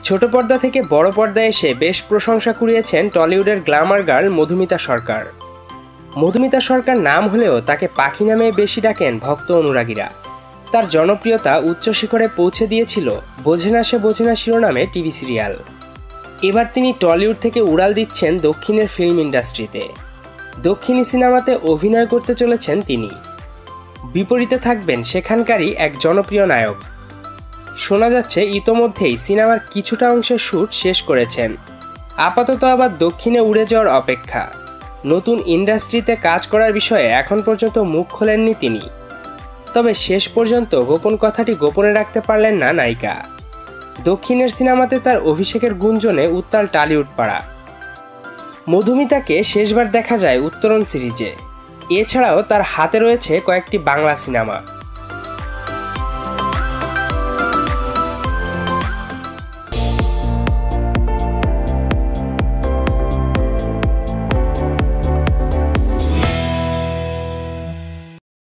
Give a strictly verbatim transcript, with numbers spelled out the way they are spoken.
ছোট পর্দা থেকে বড় পর্দায় এসে বেশ প্রশংসা কুড়িয়েছেন টলিউডের গ্ল্যামার গার্ল মধুমিতা সরকার। মধুমিতা সরকার নাম হলেও তাকে পাখি নামে বেশি ডাকেন ভক্ত অনুরাগীরা। তার জনপ্রিয়তা উচ্চ শিখরে পৌঁছে দিয়েছিল বোঝে না সে বোঝে না শিরোনামে টিভি সিরিয়াল। এবার তিনি টলিউড থেকে উড়াল দিচ্ছেন দক্ষিণের ফিল্ম ইন্ডাস্ট্রিতে। দক্ষিণী সিনেমাতে অভিনয় করতে চলেছেন তিনি। বিপরীতে থাকবেন সেখানকারই এক জনপ্রিয় নায়ক। শোনা যাচ্ছে ইতোমধ্যেই সিনেমার কিছুটা অংশের শ্যুট শেষ করেছেন। আপাতত আবার দক্ষিণে উড়ে যাওয়ার অপেক্ষা। নতুন ইন্ডাস্ট্রিতে কাজ করার বিষয়ে এখন পর্যন্ত মুখ খোলেননি তিনি। তবে শেষ পর্যন্ত গোপন কথাটি গোপনে রাখতে পারলেন না নায়িকা। দক্ষিণের সিনেমাতে তার অভিষেকের গুঞ্জনে উত্তাল টলিউড পাড়া। মধুমিতাকে শেষবার দেখা যায় উত্তরণ সিরিজে। এছাড়াও তার হাতে রয়েছে কয়েকটি বাংলা সিনেমা।